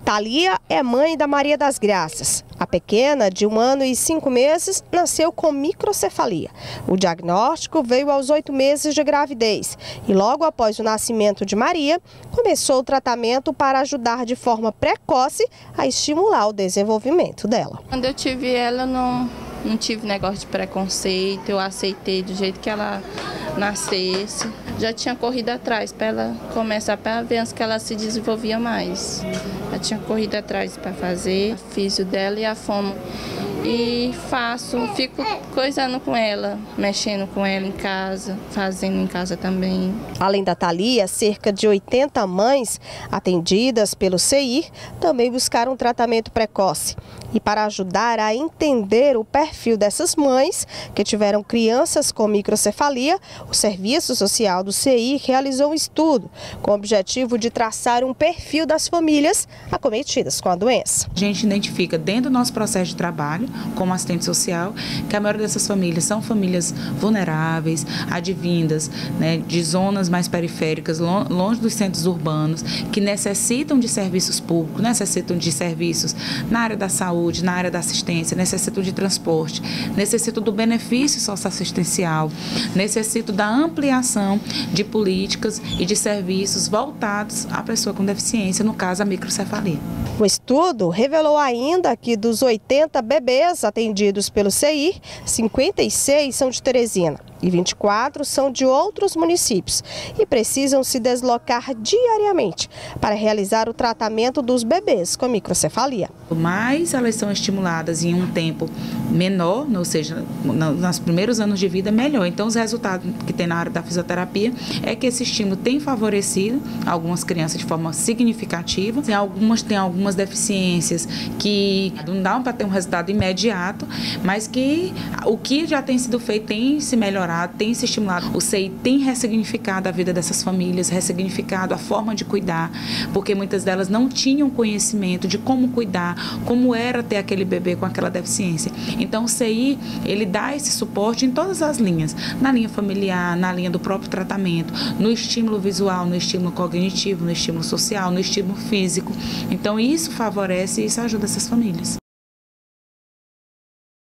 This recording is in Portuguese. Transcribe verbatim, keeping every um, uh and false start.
Thalia é mãe da Maria das Graças. A pequena, de um ano e cinco meses, nasceu com microcefalia. O diagnóstico veio aos oito meses de gravidez e logo após o nascimento de Maria, começou o tratamento para ajudar de forma precoce a estimular o desenvolvimento dela. Quando eu tive ela, eu não, não tive negócio de preconceito, eu aceitei do jeito que ela nascesse. Já tinha corrido atrás para ela começar, para ver antes que ela se desenvolvia mais. Já tinha corrido atrás para fazer a físio dela e a fono. E faço, fico coisando com ela, mexendo com ela em casa, fazendo em casa também. Além da Thalia, cerca de oitenta mães atendidas pelo C I R também buscaram tratamento precoce. E para ajudar a entender o perfil dessas mães que tiveram crianças com microcefalia, o Serviço Social do C I R realizou um estudo com o objetivo de traçar um perfil das famílias acometidas com a doença. A gente identifica dentro do nosso processo de trabalho, como assistente social, que a maioria dessas famílias são famílias vulneráveis, advindas, né, de zonas mais periféricas, longe dos centros urbanos, que necessitam de serviços públicos, necessitam de serviços na área da saúde, na área da assistência, necessitam de transporte, necessitam do benefício socioassistencial, necessitam da ampliação de políticas e de serviços voltados à pessoa com deficiência, no caso a microcefalia. O estudo revelou ainda que dos oitenta bebês atendidos pelo C I R, cinquenta e seis são de Teresina e vinte e quatro são de outros municípios e precisam se deslocar diariamente para realizar o tratamento dos bebês com microcefalia. Mais elas são estimuladas em um tempo menor, ou seja, nos primeiros anos de vida, melhor. Então, os resultados que tem na área da fisioterapia é que esse estímulo tem favorecido algumas crianças de forma significativa. Algumas têm algumas deficiências que não dão para ter um resultado imediato, mas que o que já tem sido feito tem se melhorado, tem se estimulado. O C I tem ressignificado a vida dessas famílias, ressignificado a forma de cuidar, porque muitas delas não tinham conhecimento de como cuidar, como era ter aquele bebê com aquela deficiência. Então o C I, ele dá esse suporte em todas as linhas, na linha familiar, na linha do próprio tratamento, no estímulo visual, no estímulo cognitivo, no estímulo social, no estímulo físico. Então isso favorece e isso ajuda essas famílias.